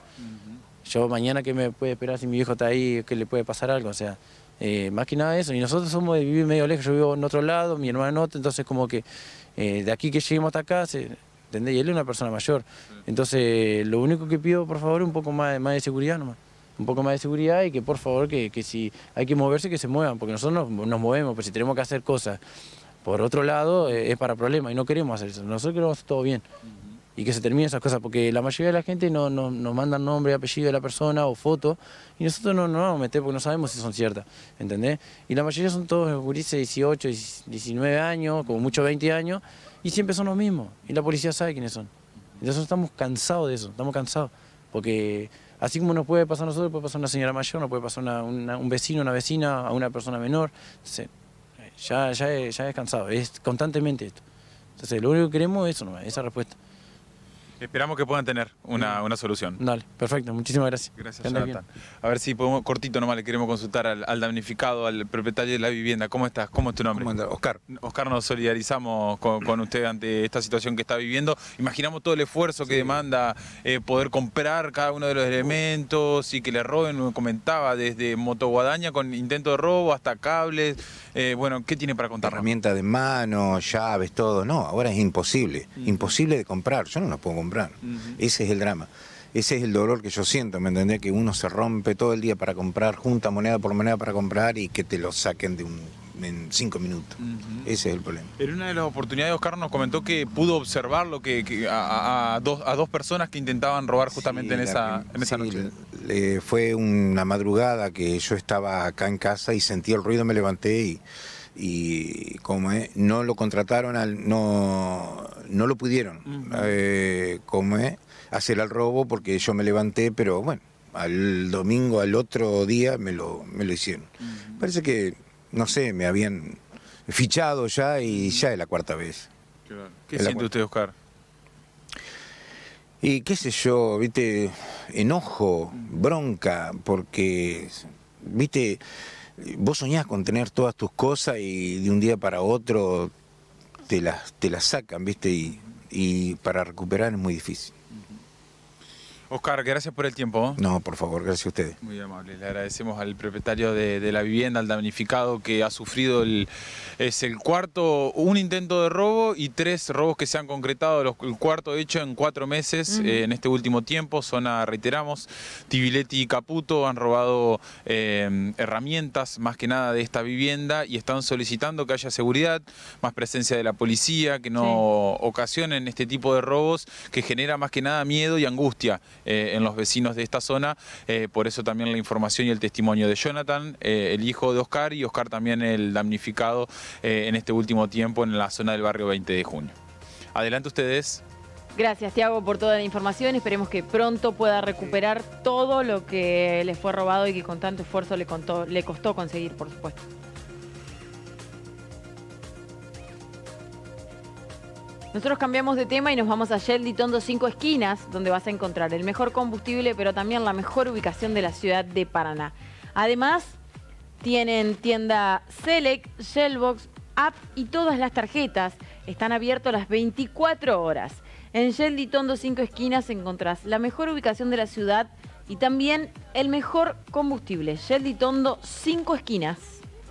Yo mañana, ¿qué me puede esperar si mi viejo está ahí, que le puede pasar algo? O sea, más que nada eso. Y nosotros somos de vivir medio lejos, yo vivo en otro lado, mi hermana en otro, entonces como que de aquí que lleguemos hasta acá, ¿entendés? Y él es una persona mayor. Entonces, lo único que pido, por favor, es un poco más de seguridad nomás. Un poco más de seguridad y que por favor, que si hay que moverse, que se muevan, porque nosotros nos movemos, pero si tenemos que hacer cosas por otro lado, es para problemas y no queremos hacer eso. Nosotros queremos hacer todo bien. Y que se terminen esas cosas, porque la mayoría de la gente nos manda nombre y apellido de la persona o foto, y nosotros no nos vamos a meter porque no sabemos si son ciertas, ¿entendés? Y la mayoría son todos gurises de 18, 19 años, como mucho 20 años, y siempre son los mismos, y la policía sabe quiénes son. Entonces estamos cansados de eso, estamos cansados, porque así como nos puede pasar a nosotros, puede pasar a una señora mayor, nos puede pasar un vecino, una vecina, a una persona menor. Entonces, ya es cansado, es constantemente esto. Entonces lo único que queremos es eso nomás, esa respuesta. Esperamos que puedan tener una solución. Dale, perfecto, muchísimas gracias. Gracias, Jonathan. A ver si podemos, cortito nomás, le queremos consultar al damnificado, al propietario de la vivienda. ¿Cómo estás? ¿Cómo es tu nombre? ¿Cómo anda? Oscar. Oscar, nos solidarizamos con usted ante esta situación que está viviendo. Imaginamos todo el esfuerzo que demanda poder comprar cada uno de los elementos y que le roben, me comentaba, desde motoguadaña con intento de robo hasta cables. Bueno, ¿qué tiene para contar? Herramientas de mano, llaves, todo. No, ahora es imposible. Imposible de comprar. Yo no lo puedo comprar. Ese es el drama. Ese es el dolor que yo siento, ¿me entendés? Que uno se rompe todo el día para comprar, junta moneda por moneda para comprar y que te lo saquen en 5 minutos. Ese es el problema. En una de las oportunidades, Oscar nos comentó que pudo observar lo que a dos personas que intentaban robar justamente en esa noche. Fue una madrugada que yo estaba acá en casa y sentí el ruido, me levanté y como no lo contrataron, no lo pudieron hacer el robo porque yo me levanté, pero bueno, al domingo, al otro día me lo hicieron. Parece que, no sé, me habían fichado ya y ya es la 4ª vez. Claro. ¿Qué siente usted, Oscar? Y qué sé yo, viste, enojo, bronca, porque, viste, vos soñás con tener todas tus cosas y de un día para otro te las sacan, viste, y para recuperar es muy difícil. Oscar, gracias por el tiempo. No, por favor, gracias a ustedes. Muy amable, le agradecemos al propietario de la vivienda, al damnificado que ha sufrido es el cuarto, un intento de robo y 3 robos que se han concretado, el cuarto hecho en 4 meses en este último tiempo. Zona, reiteramos, Tibiletti y Caputo han robado herramientas más que nada de esta vivienda y están solicitando que haya seguridad, más presencia de la policía, que no ocasionen este tipo de robos que genera más que nada miedo y angustia en los vecinos de esta zona. Por eso también la información y el testimonio de Jonathan, el hijo de Oscar, y Oscar también el damnificado en este último tiempo en la zona del barrio 20 de junio. Adelante ustedes. Gracias, Tiago, por toda la información. Esperemos que pronto pueda recuperar todo lo que le fue robado y que con tanto esfuerzo le costó conseguir, por supuesto. Nosotros cambiamos de tema y nos vamos a Shell Tondo 5 Esquinas, donde vas a encontrar el mejor combustible, pero también la mejor ubicación de la ciudad de Paraná. Además, tienen tienda Select, Shellbox, App y todas las tarjetas. Están abiertos las 24 horas. En Shell Tondo 5 Esquinas encontrás la mejor ubicación de la ciudad y también el mejor combustible. Shell Tondo 5 Esquinas.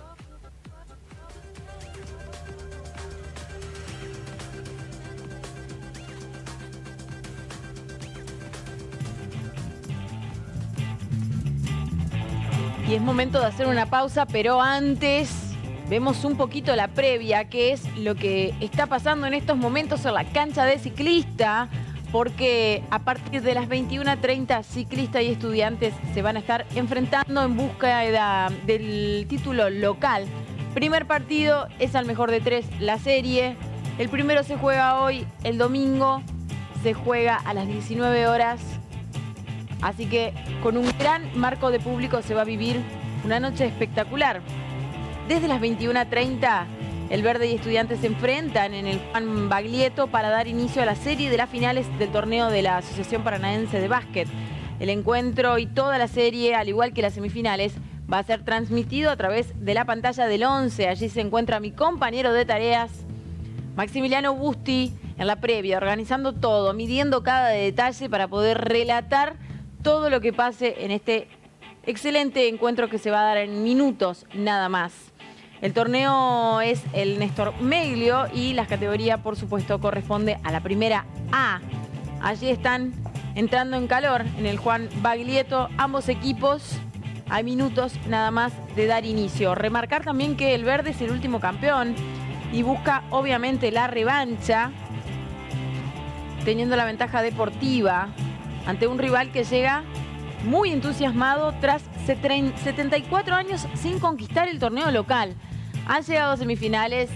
Y es momento de hacer una pausa, pero antes vemos un poquito la previa, que es lo que está pasando en estos momentos en la cancha de Ciclista, porque a partir de las 21:30 Ciclista y Estudiantes se van a estar enfrentando en busca del título local. Primer partido es al mejor de 3, la serie. El primero se juega hoy, el domingo se juega a las 19 horas. Así que con un gran marco de público se va a vivir una noche espectacular. Desde las 21:30, el Verde y Estudiantes se enfrentan en el Juan Baglietto para dar inicio a la serie de las finales del torneo de la Asociación Paranaense de Básquet. El encuentro y toda la serie, al igual que las semifinales, va a ser transmitido a través de la pantalla del 11. Allí se encuentra mi compañero de tareas, Maximiliano Busti, en la previa, organizando todo, midiendo cada detalle para poder relatar todo lo que pase en este excelente encuentro que se va a dar en minutos nada más. El torneo es el Néstor Meglio y la categoría, por supuesto, corresponde a la primera A. Allí están entrando en calor en el Juan Baglietto ambos equipos a minutos nada más de dar inicio. Remarcar también que el Verde es el último campeón y busca obviamente la revancha, teniendo la ventaja deportiva ante un rival que llega muy entusiasmado tras 74 años sin conquistar el torneo local. Han llegado a semifinales,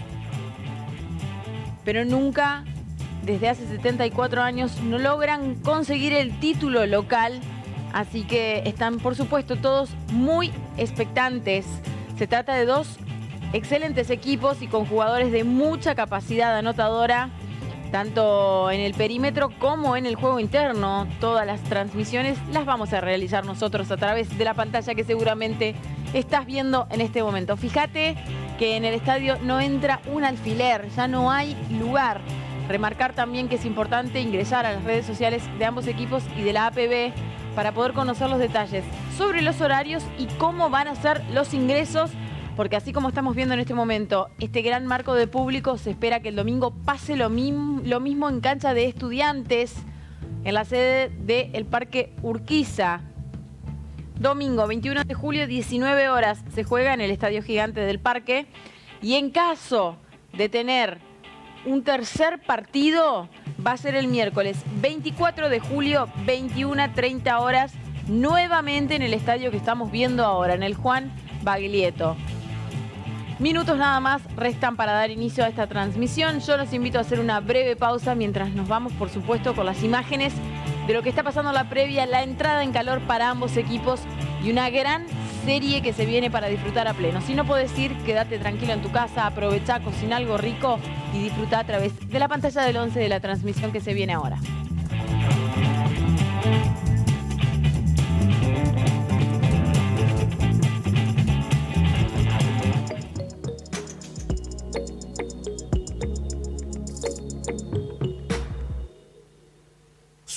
pero nunca, desde hace 74 años, no logran conseguir el título local. Así que están, por supuesto, todos muy expectantes. Se trata de 2 excelentes equipos y con jugadores de mucha capacidad anotadora, tanto en el perímetro como en el juego interno. Todas las transmisiones las vamos a realizar nosotros a través de la pantalla que seguramente estás viendo en este momento. Fíjate que en el estadio no entra un alfiler, ya no hay lugar. Remarcar también que es importante ingresar a las redes sociales de ambos equipos y de la APB para poder conocer los detalles sobre los horarios y cómo van a ser los ingresos, porque así como estamos viendo en este momento este gran marco de público, se espera que el domingo pase lo mismo en cancha de Estudiantes, en la sede del Parque Urquiza. Domingo 21 de julio, 19 horas, se juega en el Estadio Gigante del Parque. Y en caso de tener un tercer partido, va a ser el miércoles 24 de julio, 21:30 horas, nuevamente en el estadio que estamos viendo ahora, en el Juan Baglietto. Minutos nada más restan para dar inicio a esta transmisión. Yo los invito a hacer una breve pausa mientras nos vamos, por supuesto, con las imágenes de lo que está pasando en la previa, la entrada en calor para ambos equipos y una gran serie que se viene para disfrutar a pleno. Si no podés ir, quédate tranquilo en tu casa, aprovechá, cocina algo rico y disfruta a través de la pantalla del 11 de la transmisión que se viene ahora.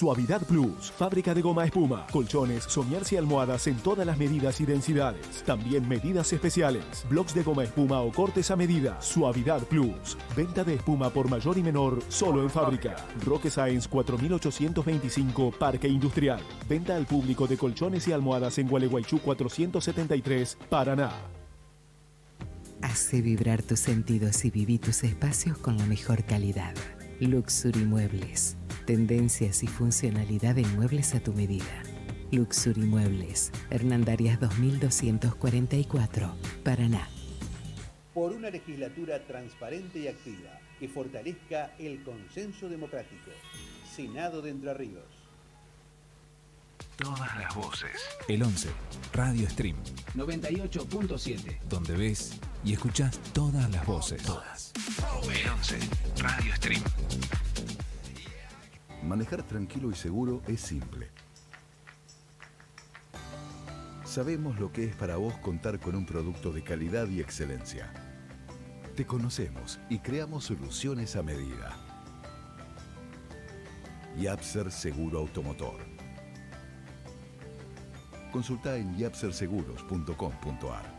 Suavidad Plus, fábrica de goma espuma, colchones, somiers y almohadas en todas las medidas y densidades. También medidas especiales, bloques de goma espuma o cortes a medida. Suavidad Plus, venta de espuma por mayor y menor solo en fábrica. Roque Sáenz 4825, Parque Industrial. Venta al público de colchones y almohadas en Gualeguaychú 473, Paraná. Hace vibrar tus sentidos y viví tus espacios con la mejor calidad. Luxury Muebles. Tendencias y funcionalidad en muebles a tu medida. Luxury Muebles. Hernandarias 2244, Paraná. Por una legislatura transparente y activa que fortalezca el consenso democrático. Senado de Entre Ríos. Todas las voces. El 11, Radio Stream. 98.7. Donde ves y escuchás todas las voces. Todas. El 11, Radio Stream. Manejar tranquilo y seguro es simple. Sabemos lo que es para vos contar con un producto de calidad y excelencia. Te conocemos y creamos soluciones a medida. Yapser Seguro Automotor. Consulta en yapserseguros.com.ar.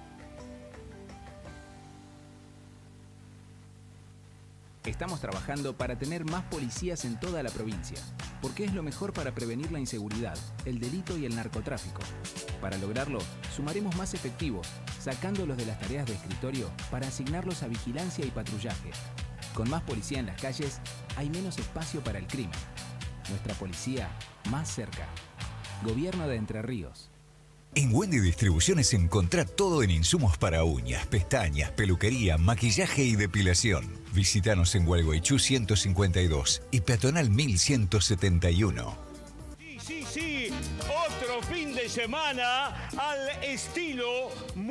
Estamos trabajando para tener más policías en toda la provincia, porque es lo mejor para prevenir la inseguridad, el delito y el narcotráfico. Para lograrlo, sumaremos más efectivos, sacándolos de las tareas de escritorio para asignarlos a vigilancia y patrullaje. Con más policía en las calles, hay menos espacio para el crimen. Nuestra policía, más cerca. Gobierno de Entre Ríos. En Wendy Distribuciones encontrá todo en insumos para uñas, pestañas, peluquería, maquillaje y depilación. Visítanos en Gualeguaychú 152 y Peatonal 1171. Sí, otro fin de semana al estilo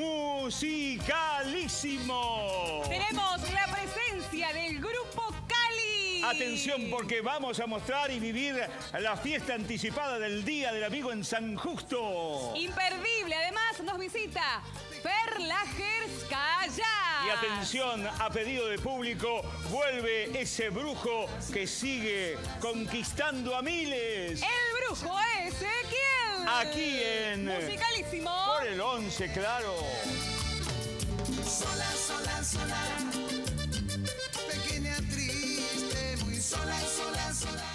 musicalísimo. Tenemos la presencia del grupo Cali. Atención, porque vamos a mostrar y vivir la fiesta anticipada del Día del Amigo en San Justo. Imperdible, además nos visita Perlagers Calla. Y atención, a pedido de público, vuelve ese brujo que sigue conquistando a miles. El brujo Ezequiel. Aquí en Musicalísimo. Por el 11, claro. Sola, sola, sola. Pequeña, triste, muy sola, sola, sola.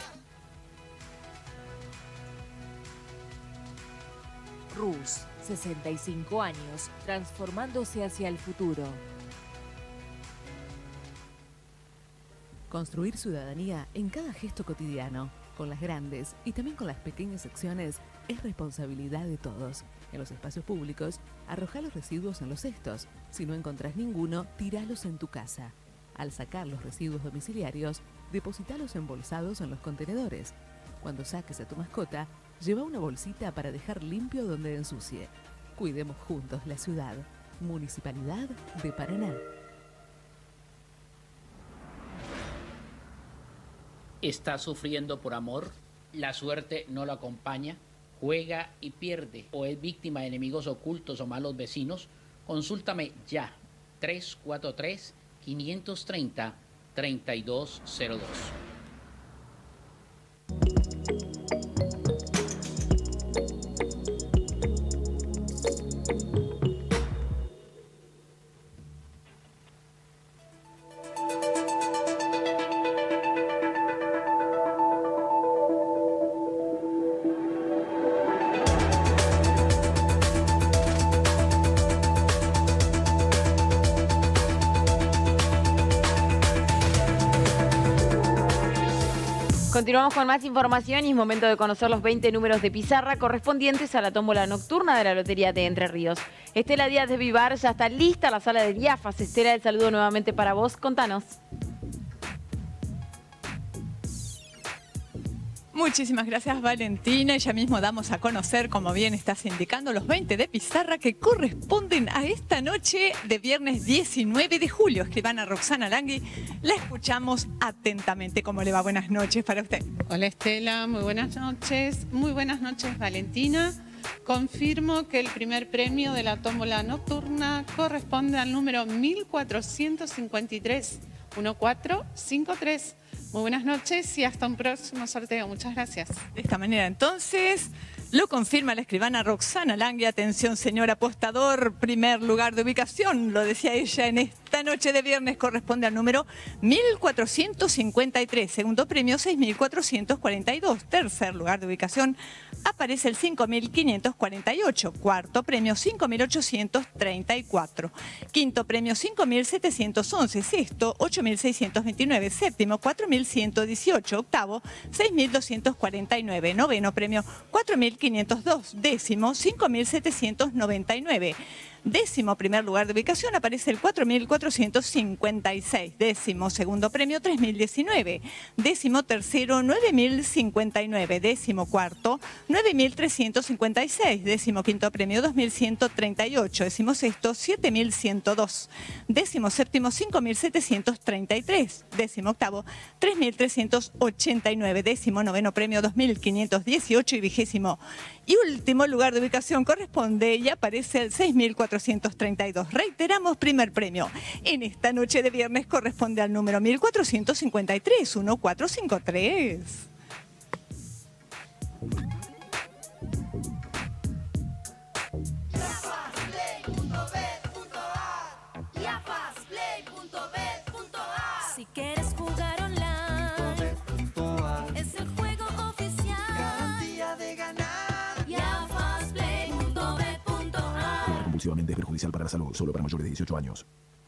RUS, 65 años, transformándose hacia el futuro. Construir ciudadanía en cada gesto cotidiano, con las grandes y también con las pequeñas acciones, es responsabilidad de todos. En los espacios públicos, arrojá los residuos en los cestos. Si no encontrás ninguno, tíralos en tu casa. Al sacar los residuos domiciliarios, depositalos embolsados en los contenedores. Cuando saques a tu mascota, lleva una bolsita para dejar limpio donde ensucie. Cuidemos juntos la ciudad. Municipalidad de Paraná. ¿Está sufriendo por amor? ¿La suerte no lo acompaña? ¿Juega y pierde? ¿O es víctima de enemigos ocultos o malos vecinos? Consúltame ya. 343-530-3202. Continuamos con más información y es momento de conocer los 20 números de pizarra correspondientes a la tómbola nocturna de la Lotería de Entre Ríos. Estela Díaz de Vivar, ya está lista la sala de Diafas. Estela, el saludo nuevamente para vos. Contanos. Muchísimas gracias, Valentina. Ya mismo damos a conocer, como bien estás indicando, los 20 de pizarra que corresponden a esta noche de viernes 19 de julio. Escribana Roxana Langui, la escuchamos atentamente. ¿Cómo le va? Buenas noches para usted. Hola, Estela. Muy buenas noches. Muy buenas noches, Valentina. Confirmo que el primer premio de la tómbola nocturna corresponde al número 1453. 1453. Muy buenas noches y hasta un próximo sorteo. Muchas gracias. De esta manera, entonces, lo confirma la escribana Roxana Langui. Atención, señor apostador, primer lugar de ubicación, lo decía ella, en esta noche de viernes corresponde al número 1453. Segundo premio, 6442. Tercer lugar de ubicación aparece el 5548. Cuarto premio, 5834. Quinto premio, 5711. Sexto, 8629. Séptimo, 4118. Octavo, 6249. Noveno premio, 4502. Décimo, 5799. Décimo primer lugar de ubicación aparece el 4456. Décimo segundo premio 3019. Décimo tercero 9059. Décimo cuarto 9356. Décimo quinto premio 2138. Décimo sexto 7102. Décimo séptimo 5733. Décimo octavo 3389. Décimo noveno premio 2518 y vigésimo y último lugar de ubicación corresponde y aparece el 6432. Reiteramos, primer premio en esta noche de viernes corresponde al número 1453, 1453. Si quieres jugar online, es el juego oficial. Garantía de ganar. Yafastplay.bet.ar. Compulsivamente es perjudicial para la salud, solo para mayores de 18 años.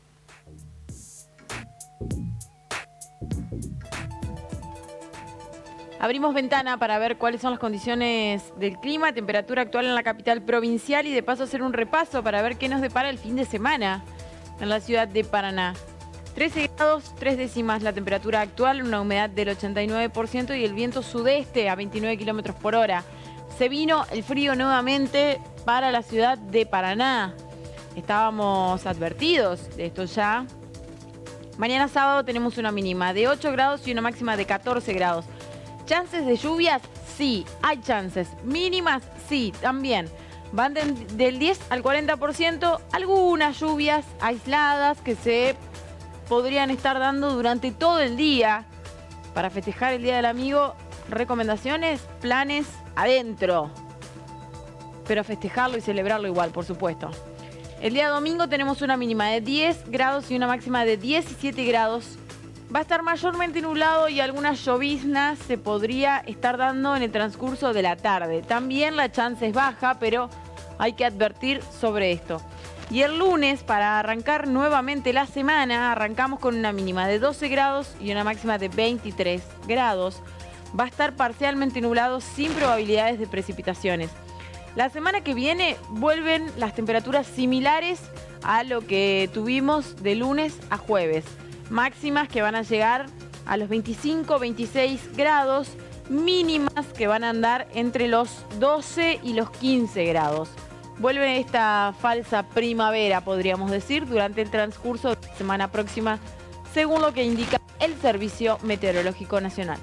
Abrimos ventana para ver cuáles son las condiciones del clima, temperatura actual en la capital provincial y de paso hacer un repaso para ver qué nos depara el fin de semana en la ciudad de Paraná. 13 grados, 3 décimas la temperatura actual, una humedad del 89% y el viento sudeste a 29 kilómetros por hora. Se vino el frío nuevamente para la ciudad de Paraná. Estábamos advertidos de esto ya. Mañana sábado tenemos una mínima de 8 grados y una máxima de 14 grados. ¿Chances de lluvias? Sí, hay chances. Mínimas, sí, también. Van del 10 al 40%, algunas lluvias aisladas que se podrían estar dando durante todo el día. Para festejar el Día del Amigo, recomendaciones, planes adentro. Pero festejarlo y celebrarlo igual, por supuesto. El día domingo tenemos una mínima de 10 grados y una máxima de 17 grados. Va a estar mayormente nublado y algunas lloviznas se podría estar dando en el transcurso de la tarde. También la chance es baja, pero hay que advertir sobre esto. Y el lunes, para arrancar nuevamente la semana, arrancamos con una mínima de 12 grados y una máxima de 23 grados. Va a estar parcialmente nublado sin probabilidades de precipitaciones. La semana que viene vuelven las temperaturas similares a lo que tuvimos de lunes a jueves. Máximas que van a llegar a los 25, 26 grados, mínimas que van a andar entre los 12 y los 15 grados. Vuelve esta falsa primavera, podríamos decir, durante el transcurso de la semana próxima, según lo que indica el Servicio Meteorológico Nacional.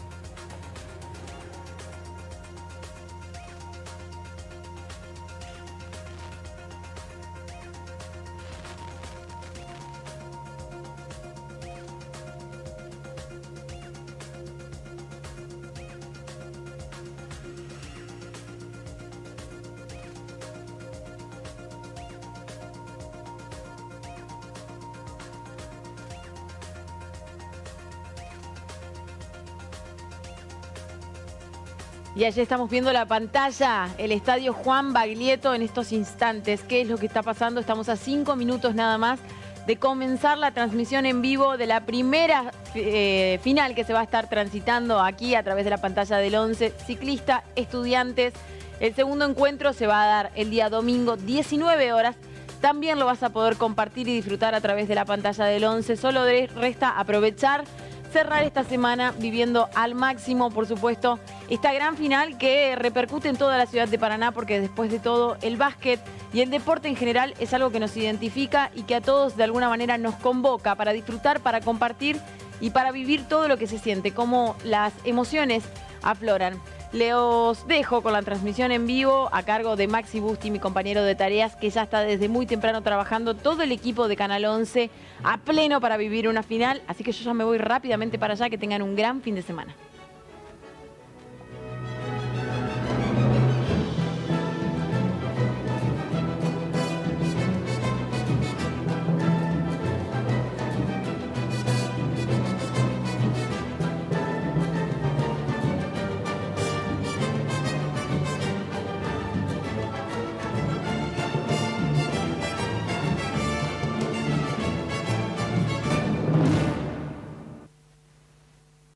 Y allí estamos viendo la pantalla, el estadio Juan Baglietto en estos instantes. ¿Qué es lo que está pasando? Estamos a 5 minutos nada más de comenzar la transmisión en vivo de la primera final que se va a estar transitando aquí a través de la pantalla del 11 Ciclista Estudiantes. El segundo encuentro se va a dar el día domingo, 19 horas. También lo vas a poder compartir y disfrutar a través de la pantalla del 11. Solo resta aprovechar, cerrar esta semana viviendo al máximo, por supuesto, esta gran final que repercute en toda la ciudad de Paraná, porque después de todo el básquet y el deporte en general es algo que nos identifica y que a todos de alguna manera nos convoca para disfrutar, para compartir y para vivir todo lo que se siente, cómo las emociones afloran. Les dejo con la transmisión en vivo a cargo de Maxi Busti, mi compañero de tareas, que ya está desde muy temprano trabajando, todo el equipo de Canal 11 a pleno para vivir una final. Así que yo ya me voy rápidamente para allá, que tengan un gran fin de semana.